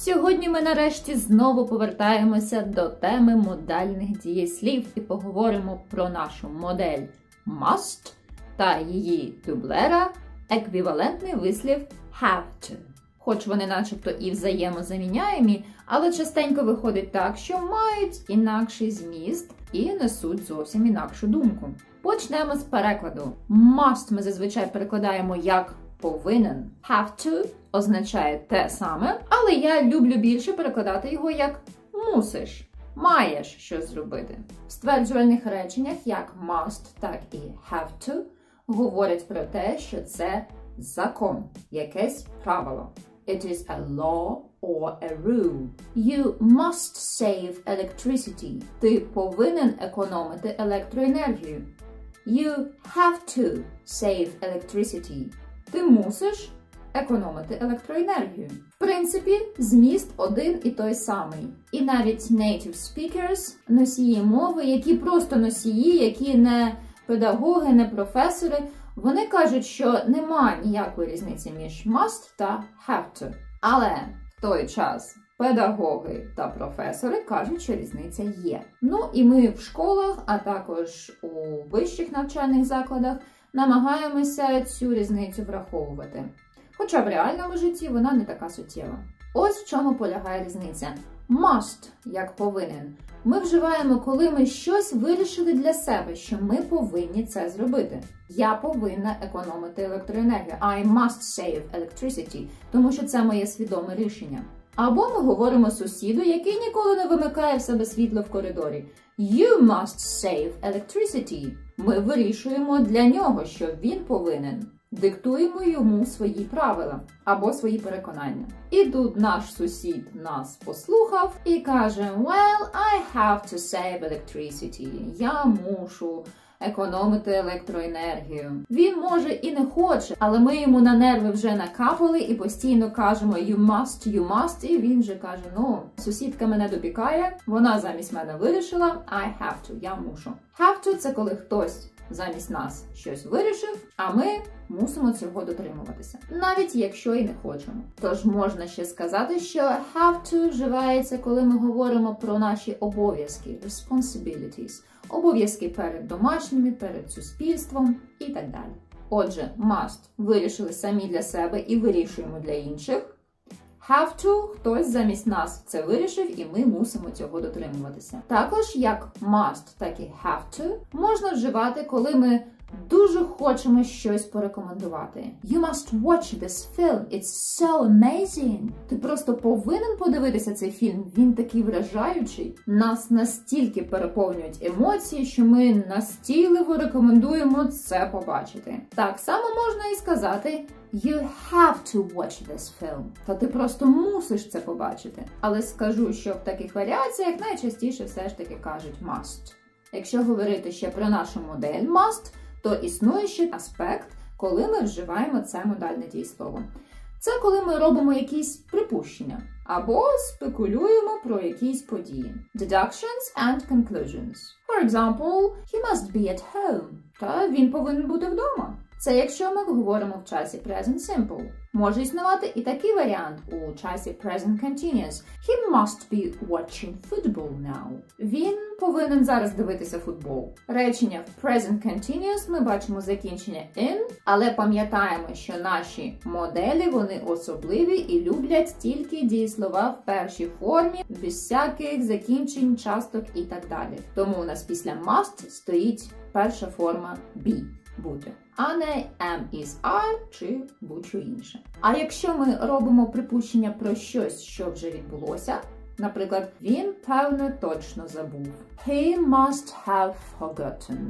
Сьогодні ми нарешті знову повертаємося до теми модальних дієслів і поговоримо про нашу модель must та її дублера еквівалентний вислів have to. Хоч вони начебто і взаємозаміняємі, але частенько виходить так, що мають інакший зміст і несуть зовсім інакшу думку. Почнемо з перекладу. Must ми зазвичай перекладаємо як повинен. Have to означає те саме, але я люблю більше перекладати його як мусиш, маєш щось зробити. В стверджувальних реченнях як must, так і have to говорять про те, що це закон, якесь правило. It is a law or a rule. You must save electricity. Ти повинен економити електроенергію. You have to save electricity. Ти мусиш економити електроенергію. В принципі, зміст один і той самий. І навіть native speakers, носії мови, які просто носії, які не педагоги, не професори, вони кажуть, що нема ніякої різниці між must та have to. Але в той час педагоги та професори кажуть, що різниця є. Ну і ми в школах, а також у вищих навчальних закладах намагаємося цю різницю враховувати. Хоча в реальному житті вона не така суттєва. Ось в чому полягає різниця. Must, як повинен, ми вживаємо, коли ми щось вирішили для себе, що ми повинні це зробити. Я повинна економити електроенергію. I must save electricity, тому що це моє свідоме рішення. Або ми говоримо сусіду, який ніколи не вимикає в себе світло в коридорі. You must save electricity. Ми вирішуємо для нього, що він повинен. Диктуємо йому свої правила або свої переконання. І тут наш сусід нас послухав і каже: Well, I have to save electricity. Я мушу економити електроенергію. Він може і не хоче, але ми йому на нерви вже накапали і постійно кажемо you must, і він вже каже: ну, сусідка мене допікає, вона замість мене вирішила, I have to, я мушу. Have to – це коли хтось замість нас щось вирішив, а ми мусимо цього дотримуватися, навіть якщо і не хочемо. Тож можна ще сказати, що have to вживається, коли ми говоримо про наші обов'язки, responsibilities, обов'язки перед домашніми, перед суспільством і так далі. Отже, must вирішили самі для себе і вирішуємо для інших. Have to – хтось замість нас це вирішив, і ми мусимо цього дотримуватися. Також як must, так і have to можна вживати, коли ми дуже хочемо щось порекомендувати. You must watch this film, it's so amazing. Ти просто повинен подивитися цей фільм, він такий вражаючий. Нас настільки переповнюють емоції, що ми настійливо рекомендуємо це побачити. Так само можна і сказати You have to watch this film. Та ти просто мусиш це побачити. Але скажу, що в таких варіаціях найчастіше все ж таки кажуть must. Якщо говорити ще про нашу модель must, то існує ще аспект, коли ми вживаємо це модальне дієслово. Це коли ми робимо якісь припущення або спекулюємо про якісь події. Deductions and conclusions. For example, he must be at home. Та він повинен бути вдома. Це якщо ми говоримо в часі present simple. Може існувати і такий варіант у часі present continuous. He must be watching football now. Він повинен зараз дивитися футбол. Речення в present continuous ми бачимо закінчення in, але пам'ятаємо, що наші моделі, вони особливі і люблять тільки дієслова в першій формі, без всяких закінчень, часток і так далі. Тому у нас після must стоїть перша форма be. Бути, а не am, is, are чи будь-що інше. А якщо ми робимо припущення про щось, що вже відбулося, наприклад, він, певно, точно забув. He must have forgotten.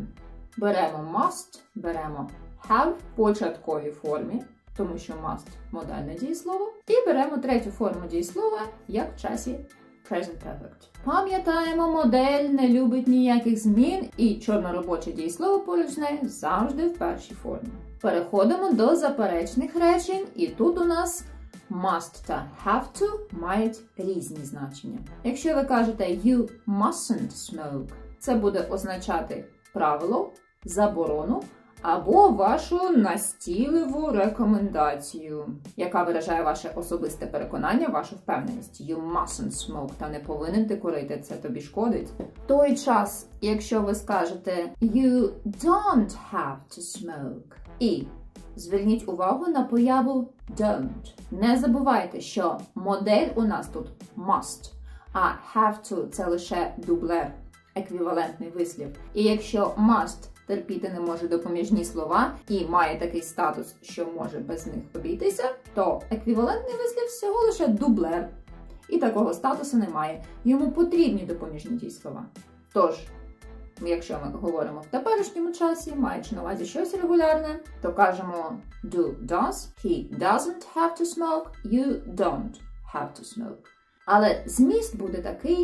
Беремо must, беремо have в початковій формі, тому що must – модальне дієслово, і беремо третю форму дієслова, як в часі present perfect. Пам'ятаємо, модель не любить ніяких змін і чорноробоче дієслово поруч з нею завжди в першій формі. Переходимо до заперечних речень, і тут у нас must та have to мають різні значення. Якщо ви кажете you mustn't smoke, це буде означати правило, заборону, або вашу настійливу рекомендацію, яка виражає ваше особисте переконання, вашу впевненість. You mustn't smoke. Та не повинен ти курити, це тобі шкодить. Той час, якщо ви скажете You don't have to smoke. І зверніть увагу на появу don't. Не забувайте, що модель у нас тут must, а have to – це лише дублер, еквівалентний вислів. І якщо must терпіти не може допоміжні слова і має такий статус, що може без них обійтися, то еквівалентний вислів всього лише дублер. І такого статусу немає. Йому потрібні допоміжні дієслова. Тож, якщо ми говоримо в теперішньому часі, маючи на увазі щось регулярне, то кажемо do, does, he doesn't have to smoke, you don't have to smoke. Але зміст буде такий,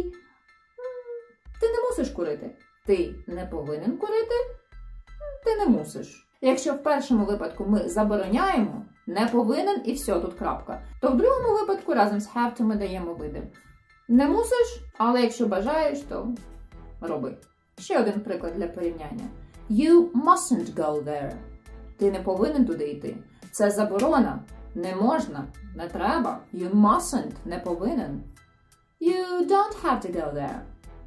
ти не мусиш курити. Ти не повинен курити, ти не мусиш. Якщо в першому випадку ми забороняємо, не повинен і все, тут крапка, то в другому випадку разом з have to ми даємо види. Не мусиш, але якщо бажаєш, то роби. Ще один приклад для порівняння. You mustn't go there. Ти не повинен туди йти. Це заборона. Не можна. Не треба. You mustn't. Не повинен. You don't have to go there.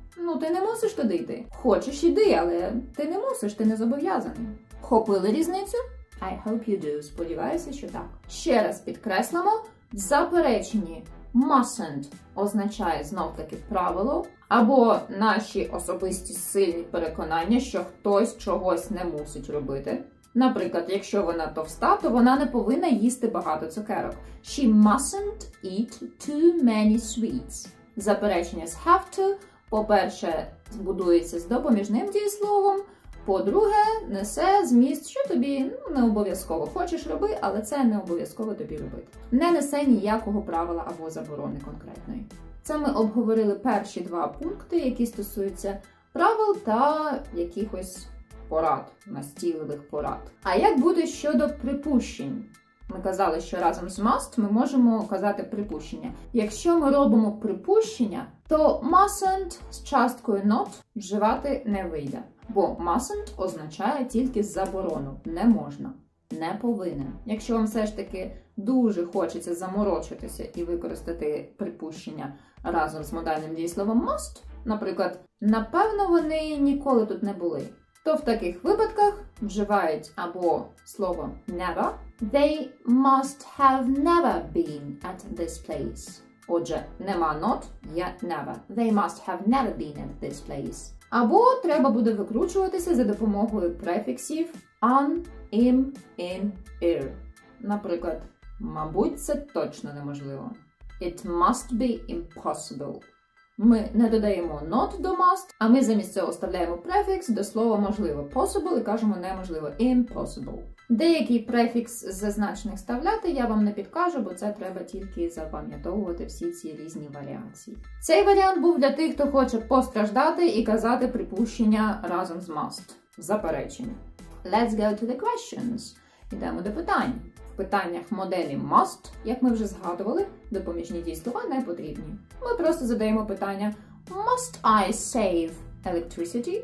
Ти не мусиш туди йти. Хочеш іди, але ти не мусиш, ти не зобов'язаний. Вхопили різницю? I hope you do. Сподіваюся, що так. Ще раз підкреслимо. В запереченні mustn't означає знов-таки правило, або наші особисті сильні переконання, що хтось чогось не мусить робити. Наприклад, якщо вона товста, то вона не повинна їсти багато цукерок. She mustn't eat too many sweets. Заперечення з have to, по-перше, збудується з допоміжним дієсловом, по-друге, несе зміст, що тобі не обов'язково. Хочеш роби, але це не обов'язково тобі робити. Не несе ніякого правила або заборони конкретної. Це ми обговорили перші два пункти, які стосуються правил та якихось порад, настійливих порад. А як буде щодо припущень? Ми казали, що разом з must ми можемо казати припущення. Якщо ми робимо припущення, то mustn't з часткою not вживати не вийде. Бо mustn't означає тільки заборону. Не можна. Не повинен. Якщо вам все ж таки дуже хочеться заморочитися і використати припущення разом з модальним дієсловом must, наприклад, напевно, вони ніколи тут не були, то в таких випадках вживають або слово never. They must have never been at this place. Отже, нема not, є never. They must have never been at this place. Або треба буде викручуватися за допомогою префіксів an, im, in, ir. Наприклад, мабуть, це точно неможливо. It must be impossible. Ми не додаємо not до must, а ми замість цього вставляємо префікс до слова можливо. Possible і кажемо неможливо. Impossible. Деякий префікс з зазначених вставляти я вам не підкажу, бо це треба тільки запам'ятовувати всі ці різні варіації. Цей варіант був для тих, хто хоче постраждати і казати припущення разом з must. Заперечення. Let's go to the questions. Йдемо до питань. В питаннях моделі must, як ми вже згадували, допоміжні дієслова не потрібні. Ми просто задаємо питання Must I save electricity?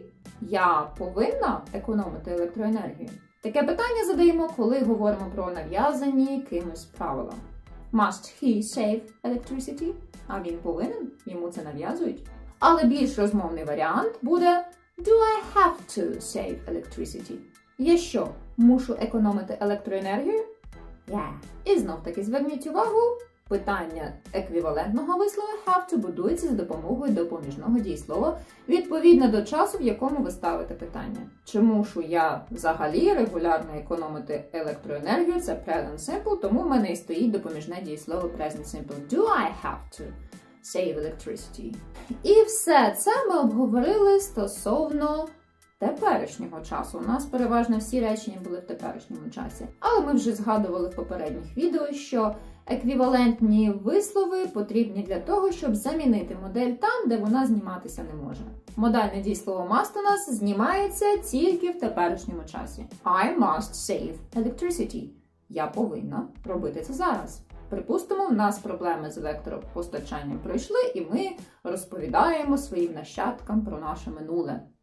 Я повинна економити електроенергію? Таке питання задаємо, коли говоримо про нав'язані кимось правила. Must he save electricity? А він повинен? Йому це нав'язують? Але більш розмовний варіант буде Do I have to save electricity? Я що, мушу економити електроенергію? Yeah. І знов-таки зверніть увагу, питання еквівалентного вислова have to будується за допомогою допоміжного дієслова відповідно до часу, в якому ви ставите питання. Чи мушу я взагалі регулярно економити електроенергію? Це present simple, тому в мене і стоїть допоміжне дієслово present simple. Do I have to save electricity? І все це ми обговорили стосовно теперішнього часу. У нас переважно всі речення були в теперішньому часі. Але ми вже згадували в попередніх відео, що еквівалентні вислови потрібні для того, щоб замінити модель там, де вона зніматися не може. Модальне дієслово must у нас знімається тільки в теперішньому часі. I must save electricity. Я повинна робити це зараз. Припустимо, в нас проблеми з електропостачанням пройшли, і ми розповідаємо своїм нащадкам про наше минуле.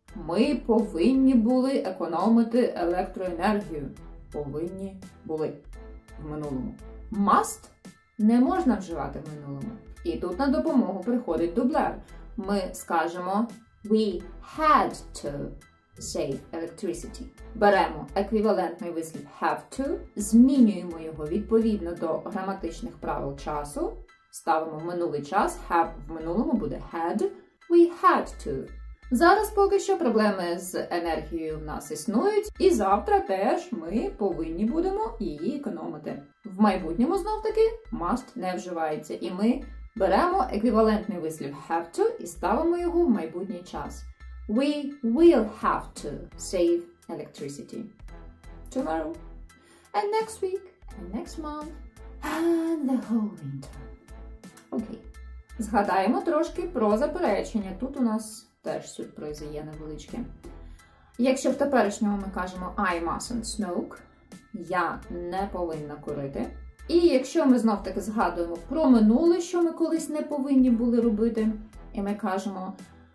Ми повинні були економити електроенергію. Повинні були в минулому. Must не можна вживати в минулому. І тут на допомогу приходить дублер. Ми скажемо we had to save electricity. Беремо еквівалентний вислів have to, змінюємо його відповідно до граматичних правил часу, ставимо минулий час, have в минулому буде had, we had to. Зараз поки що проблеми з енергією в нас існують, і завтра теж ми повинні будемо її економити. В майбутньому знов-таки must не вживається, і ми беремо еквівалентний вислів have to і ставимо його в майбутній час. We will have to save electricity tomorrow, and next week, and next month, and the whole winter. Окей. Згадаємо трошки про заперечення. Тут у нас теж сюрпризи є невеличкі. Якщо в теперішньому ми кажемо I mustn't smoke, я не повинна курити. І якщо ми знов-таки згадуємо про минуле, що ми колись не повинні були робити, і ми кажемо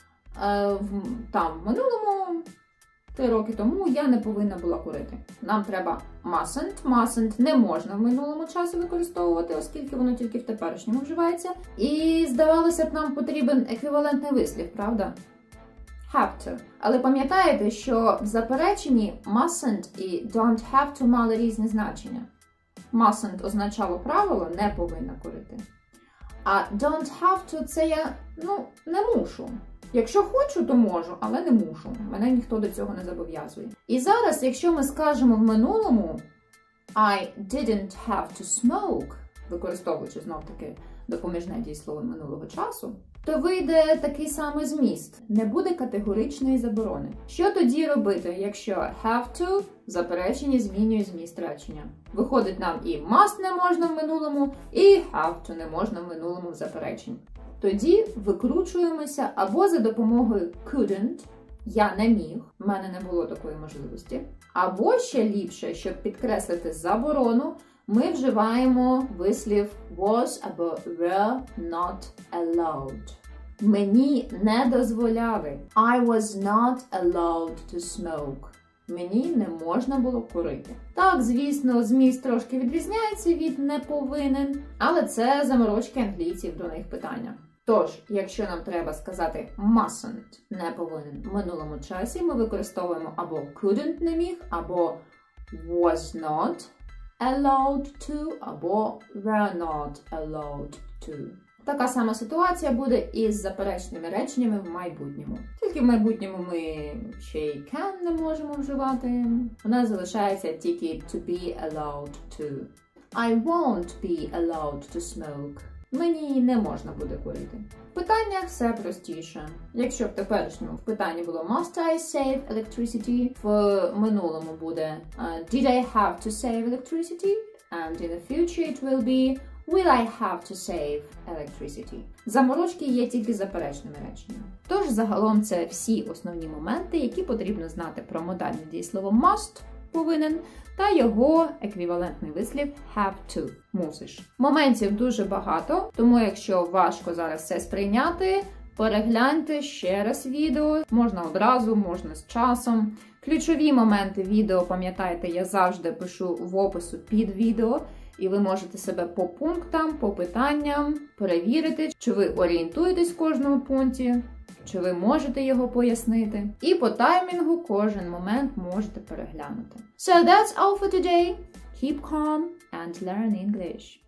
там в минулому 3 роки тому я не повинна була курити. Нам треба mustn't. Mustn't не можна в минулому часі використовувати, оскільки воно тільки в теперішньому вживається. І, здавалося б, нам потрібен еквівалентний вислів, правда? Have to. Але пам'ятаєте, що в запереченні mustn't і don't have to мали різні значення. Mustn't означало правило не повинна курити. А don't have to – це я, не мушу. Якщо хочу, то можу, але не мушу. Мене ніхто до цього не зобов'язує. І зараз, якщо ми скажемо в минулому I didn't have to smoke, використовуючи знов-таки допоміжне дієслово минулого часу, то вийде такий самий зміст. Не буде категоричної заборони. Що тоді робити, якщо have to в запереченні змінює зміст речення? Виходить, нам і must не можна в минулому, і have to не можна в минулому в запереченні. Тоді викручуємося або за допомогою couldn't, я не міг, в мене не було такої можливості, або ще ліпше, щоб підкреслити заборону, ми вживаємо вислів was або were not allowed. Мені не дозволяли. I was not allowed to smoke. Мені не можна було курити. Так, звісно, зміст трошки відрізняється від не повинен, але це заморочки англійців до них питання. Тож, якщо нам треба сказати mustn't не повинен в минулому часі, ми використовуємо або couldn't не міг, або was not allowed to, або were not allowed to. Така сама ситуація буде із заперечними реченнями в майбутньому. Тільки в майбутньому ми ще й can не можемо вживати. У нас залишається тільки to be allowed to. I won't be allowed to smoke. Мені не можна буде курити. В питаннях все простіше. Якщо в теперішньому в питанні було must I save electricity, в минулому буде did I have to save electricity, and in the future it will be will I have to save electricity. Заморочки є тільки заперечними реченнями. Тож загалом це всі основні моменти, які потрібно знати про модальне дієслово must, повинен, та його еквівалентний вислів have to, мусиш. Моментів дуже багато, тому якщо важко зараз все сприйняти, перегляньте ще раз відео, можна одразу, можна з часом. Ключові моменти відео, пам'ятайте, я завжди пишу в опису під відео, і ви можете себе по пунктам, по питанням перевірити, чи ви орієнтуєтесь в кожному пункті, чи ви можете його пояснити. І по таймінгу кожен момент можете переглянути. So that's all for today. Keep calm and learn English.